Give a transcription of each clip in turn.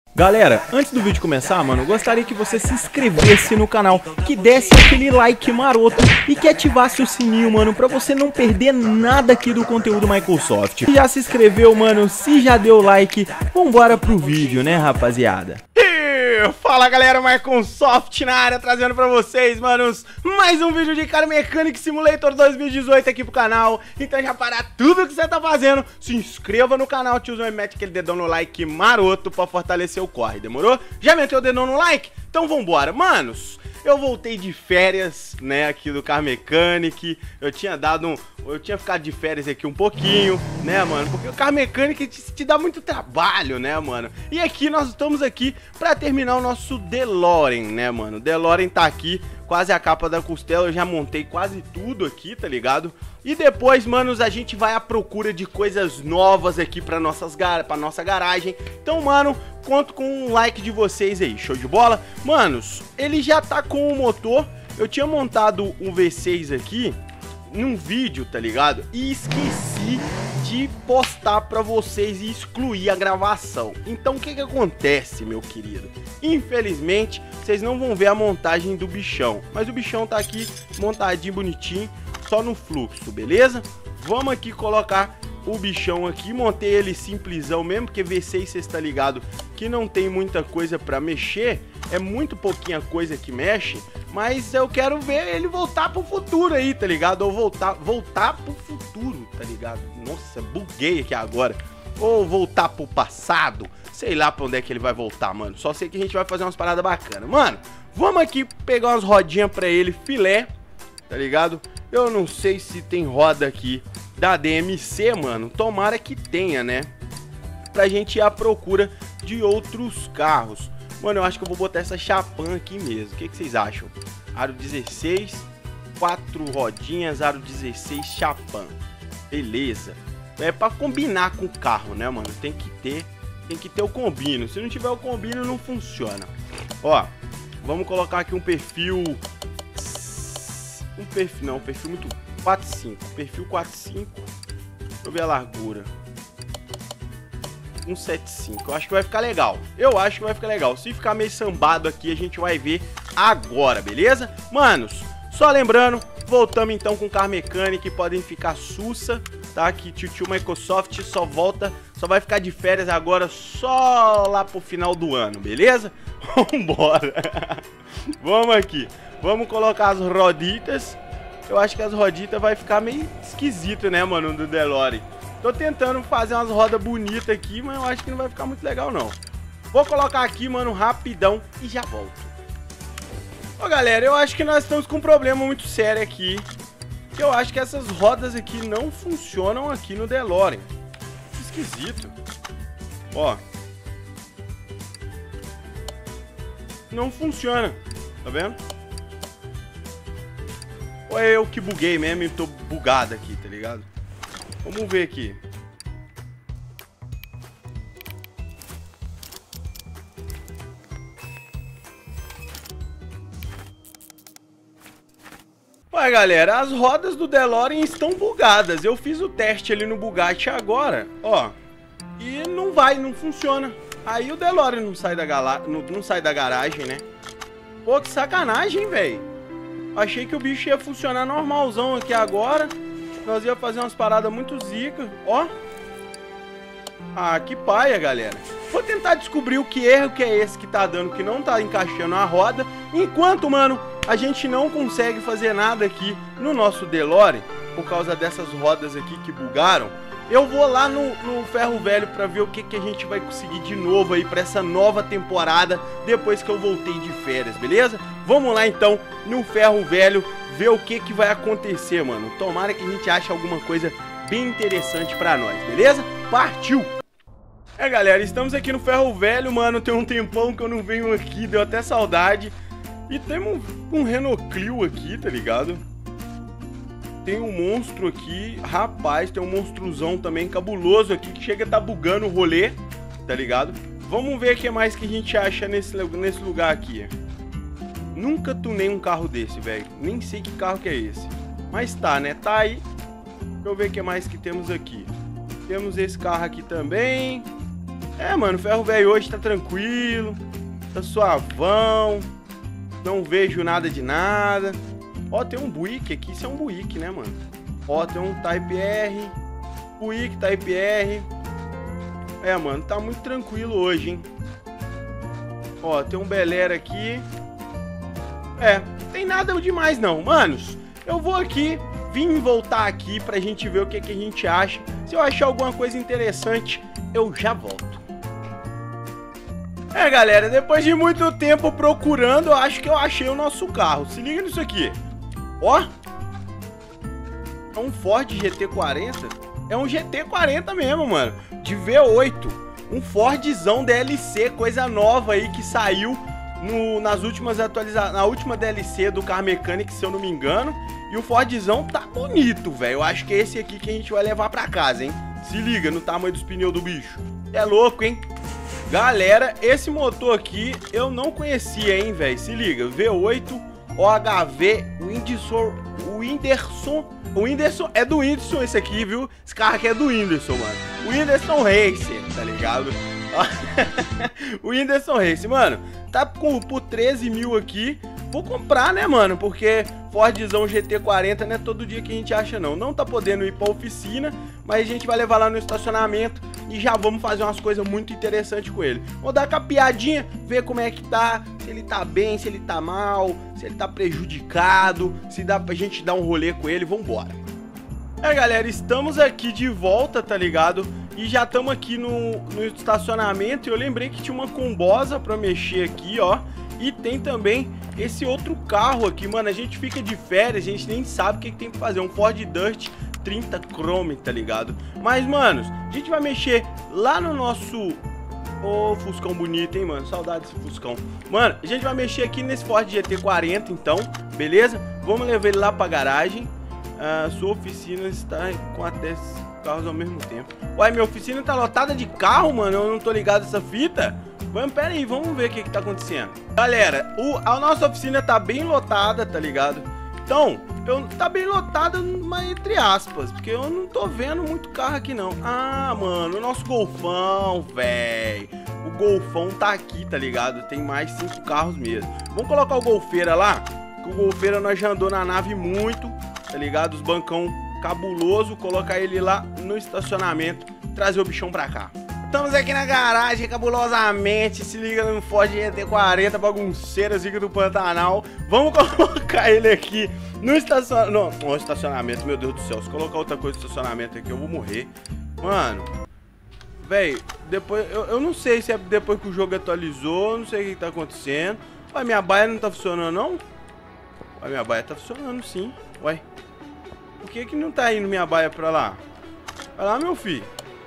Galera, antes do vídeo começar, mano, eu gostaria que você se inscrevesse no canal, que desse aquele like maroto e que ativasse o sininho, mano, pra você não perder nada aqui do conteúdo Microsoft. Se já se inscreveu, mano, se já deu like, vambora pro vídeo, né, rapaziada? Fala galera, Microsoft na área, trazendo pra vocês, manos, mais um vídeo de Car Mechanic Simulator 2018 aqui pro canal. Então já para tudo que você tá fazendo, se inscreva no canal, tiozão, e mete aquele dedão no like maroto pra fortalecer o corre, demorou? Já meteu o dedão no like? Então vambora, manos. Eu voltei de férias, né, aqui do Car Mechanic. Eu tinha ficado de férias aqui um pouquinho, né, mano, porque o Car Mechanic te dá muito trabalho, né, mano. E aqui nós estamos aqui pra terminar o nosso DeLorean, né, mano. O DeLorean tá aqui, quase a capa da costela. Eu já montei quase tudo aqui, tá ligado? E depois, manos, a gente vai à procura de coisas novas aqui pra nossa garagem. Então, mano, conto com um like de vocês aí, show de bola? Manos, ele já tá com o motor. Eu tinha montado um V6 aqui num vídeo, tá ligado? E esqueci de postar pra vocês e excluir a gravação. Então o que que acontece, meu querido? Infelizmente, vocês não vão ver a montagem do bichão, mas o bichão tá aqui montadinho, bonitinho, só no fluxo, beleza? Vamos aqui colocar o bichão aqui. Montei ele simplesão mesmo, porque V6, vocês tá ligado que não tem muita coisa pra mexer. É muito pouquinha coisa que mexe, mas eu quero ver ele voltar pro futuro aí, tá ligado? Ou voltar pro futuro, tá ligado? Nossa, buguei aqui agora. Ou voltar pro passado, sei lá pra onde é que ele vai voltar, mano. Só sei que a gente vai fazer umas paradas bacanas. Mano, vamos aqui pegar umas rodinhas pra ele, filé, tá ligado? Eu não sei se tem roda aqui da DMC, mano. Tomara que tenha, né? Pra gente ir à procura de outros carros. Mano, eu acho que eu vou botar essa Chapan aqui mesmo. O que vocês acham? Aro 16, 4 rodinhas, aro 16, Chapan. Beleza. É pra combinar com o carro, né, mano? Tem que ter o combino. Se não tiver o combino, não funciona. Ó, vamos colocar aqui um perfil... um perfil muito 4.5. Perfil 4.5. Deixa eu ver a largura. 1.75. Eu acho que vai ficar legal. Eu acho que vai ficar legal. Se ficar meio sambado aqui, a gente vai ver agora, beleza? Manos, só lembrando, voltamos então com o Car Mechanic. Podem ficar sussa, tá? Que tio Microsoft só vai ficar de férias agora só lá pro final do ano, beleza? Vambora. Vamos aqui. Vamos colocar as roditas. Eu acho que as roditas vai ficar meio esquisito, né, mano, do DeLorean. Tô tentando fazer umas rodas bonitas aqui, mas eu acho que não vai ficar muito legal, não. Vou colocar aqui, mano, rapidão e já volto. Ó, galera, eu acho que nós estamos com um problema muito sério aqui. Que eu acho que essas rodas aqui não funcionam aqui no DeLorean. Esquisito. Ó. Não funciona. Tá vendo? Ou é eu que buguei mesmo e tô bugado aqui, tá ligado? Vamos ver aqui. Olha, galera, as rodas do DeLorean estão bugadas. Eu fiz o teste ali no Bugatti agora, ó. E não funciona. Aí o DeLorean não sai da garagem, né? Pô, que sacanagem, velho. Achei que o bicho ia funcionar normalzão aqui agora. Nós ia fazer umas paradas muito zica. Ó. Ah, que paia, galera. Vou tentar descobrir o que erro que é esse que tá dando, que não tá encaixando a roda. Enquanto, mano, a gente não consegue fazer nada aqui no nosso DeLorean, por causa dessas rodas aqui que bugaram. Eu vou lá no Ferro Velho pra ver o que a gente vai conseguir de novo aí pra essa nova temporada, depois que eu voltei de férias, beleza? Vamos lá então no Ferro Velho ver o que vai acontecer, mano. Tomara que a gente ache alguma coisa bem interessante pra nós, beleza? Partiu! É, galera, estamos aqui no Ferro Velho, mano. Tem um tempão que eu não venho aqui, deu até saudade. E temos um Renault Clio aqui, tá ligado? Tem um monstro aqui, rapaz, tem um monstruzão também cabuloso aqui que chega a tá bugando o rolê, tá ligado? Vamos ver o que mais que a gente acha nesse lugar aqui. Nunca tunei um carro desse, velho. Nem sei que carro que é esse. Mas tá, né? Tá aí. Deixa eu ver o que mais que temos aqui. Temos esse carro aqui também. É, mano, o ferro velho hoje tá tranquilo, tá suavão, não vejo nada de nada. Ó, tem um Buick aqui, isso é um Buick, né, mano? Ó, tem um Type R, Buick Type R. É, mano, tá muito tranquilo hoje, hein? Ó, tem um Bel Air aqui. É, tem nada demais não, manos. Eu vou aqui, vim voltar aqui pra gente ver o que a gente acha. Se eu achar alguma coisa interessante, eu já volto. É, galera, depois de muito tempo procurando, eu acho que eu achei o nosso carro. Se liga nisso aqui. Ó. É um Ford GT40. É um GT40 mesmo, mano. De V8. Um Fordzão DLC, coisa nova aí que saiu nas últimas atualizações. Na última DLC do Car Mechanic, se eu não me engano. E o Fordzão tá bonito, velho. Eu acho que é esse aqui que a gente vai levar pra casa, hein. Se liga no tamanho dos pneus do bicho. É louco, hein. Galera, esse motor aqui eu não conhecia, hein, velho. Se liga, V8 OHV Whindersson, é do Whindersson esse aqui, viu? Esse carro aqui é do Whindersson, mano. O Whindersson Racer, tá ligado? O Whindersson Racer, mano, tá por 13 mil aqui. Vou comprar, né, mano? Porque Fordzão GT40 não é todo dia que a gente acha, não. Não tá podendo ir pra oficina, mas a gente vai levar lá no estacionamento e já vamos fazer umas coisas muito interessantes com ele. Vou dar uma piadinha, ver como é que tá, se ele tá bem, se ele tá mal, se ele tá prejudicado, se dá pra gente dar um rolê com ele, vambora. É, galera, estamos aqui de volta, tá ligado? E já estamos aqui no estacionamento e eu lembrei que tinha uma combosa pra mexer aqui, ó. E tem também esse outro carro aqui, mano, a gente fica de férias, a gente nem sabe o que tem que fazer, um Ford Dust 30 Chrome, tá ligado? Mas, manos, a gente vai mexer lá no nosso... Ô, Fuscão bonito, hein, mano, saudade desse Fuscão. Mano, a gente vai mexer aqui nesse Ford GT40, então, beleza? Vamos levar ele lá pra garagem. Sua oficina está com até carros ao mesmo tempo. Ué, minha oficina tá lotada de carro, mano, eu não tô ligado nessa fita. Vamos, pera aí, vamos ver o que tá acontecendo. Galera, a nossa oficina tá bem lotada, tá ligado? Então, tá bem lotada, mas entre aspas, porque eu não tô vendo muito carro aqui, não. Ah, mano, o nosso Golfão, velho. O Golfão tá aqui, tá ligado? Tem mais 5 carros mesmo. Vamos colocar o Golfeira lá, que o Golfeira nós já andou na nave muito, tá ligado? Os bancão cabuloso, colocar ele lá no estacionamento, trazer o bichão pra cá. Estamos aqui na garagem, cabulosamente, se liga no Ford GT40, bagunceira, zica do Pantanal. Vamos colocar ele aqui no estacionamento. No estacionamento, meu Deus do céu. Se colocar outra coisa no estacionamento aqui, eu vou morrer. Mano, velho, depois, eu não sei se é depois que o jogo atualizou, não sei o que tá acontecendo. Ué, minha baia não tá funcionando, não? Ué, minha baia tá funcionando, sim. Ué, por que não tá indo minha baia pra lá? Vai lá, meu filho.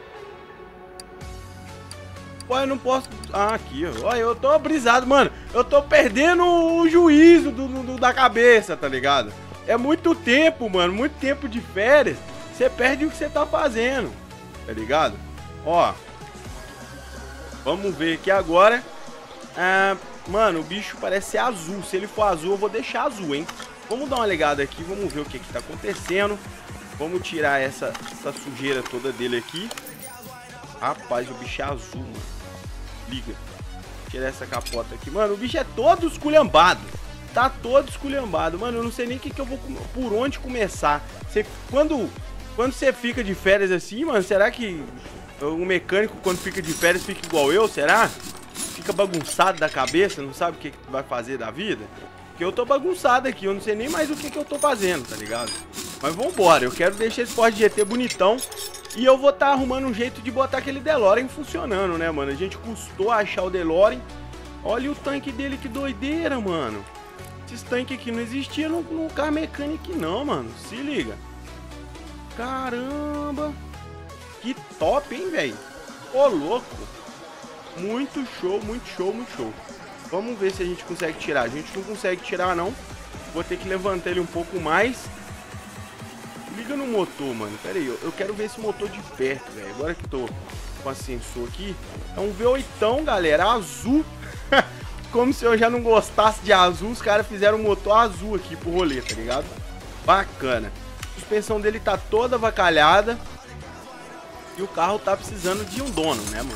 Ué, eu não posso... Ah, aqui, ó. Olha, eu tô brisado, mano. Eu tô perdendo o juízo da cabeça, tá ligado? É muito tempo, mano. Muito tempo de férias. Você perde o que você tá fazendo, tá ligado? Ó. Vamos ver aqui agora. Mano, o bicho parece ser azul. Se ele for azul, eu vou deixar azul, hein? Vamos dar uma ligada aqui. Vamos ver o que tá acontecendo. Vamos tirar essa sujeira toda dele aqui. Rapaz, o bicho é azul, mano. Liga. Tirar essa capota aqui. Mano, o bicho é todo esculhambado. Tá todo esculhambado. Mano, eu não sei nem que eu vou... Por onde começar. Quando você fica de férias assim, mano, será que o mecânico, quando fica de férias, fica igual eu? Será? Fica bagunçado da cabeça, não sabe o que vai fazer da vida? Porque eu tô bagunçado aqui. Eu não sei nem mais o que eu tô fazendo, tá ligado? Mas vambora. Eu quero deixar esse Ford GT bonitão. E eu vou estar arrumando um jeito de botar aquele DeLorean funcionando, né, mano? A gente custou achar o DeLorean. Olha o tanque dele, que doideira, mano. Esses tanques aqui não existiam no Car Mechanic, não, mano. Se liga. Caramba. Que top, hein, velho? Ô, louco. Muito show, muito show, muito show. Vamos ver se a gente consegue tirar. A gente não consegue tirar, não. Vou ter que levantar ele um pouco mais. Liga no motor, mano. Pera aí, eu quero ver esse motor de perto, velho. Agora que tô com a sensor aqui. É um V8, galera, azul. Como se eu já não gostasse de azul. Os caras fizeram um motor azul aqui pro rolê, tá ligado? Bacana. A suspensão dele tá toda avacalhada. E o carro tá precisando de um dono, né, mano?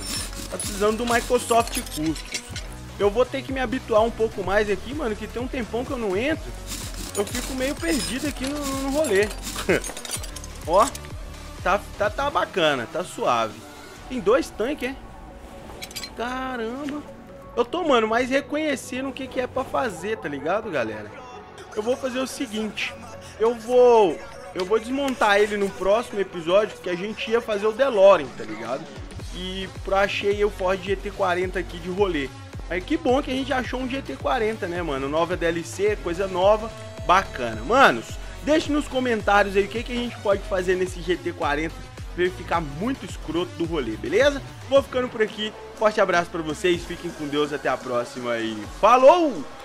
Tá precisando do Microsoft Custos. Eu vou ter que me habituar um pouco mais aqui, mano, que tem um tempão que eu não entro. Eu fico meio perdido aqui no rolê. Ó, tá bacana, tá suave. Tem 2 tanques, é? Caramba. Eu tô, mano, mais reconhecendo o que é pra fazer, tá ligado, galera? Eu vou fazer o seguinte. Eu vou desmontar ele no próximo episódio, que a gente ia fazer o DeLorean, tá ligado? E achei o Ford GT40 aqui de rolê. Aí que bom que a gente achou um GT40, né, mano? Nova DLC, coisa nova, bacana. Manos, deixe nos comentários aí o que a gente pode fazer nesse GT40 pra ele ficar muito escroto do rolê, beleza? Vou ficando por aqui. Forte abraço pra vocês, fiquem com Deus, até a próxima e falou!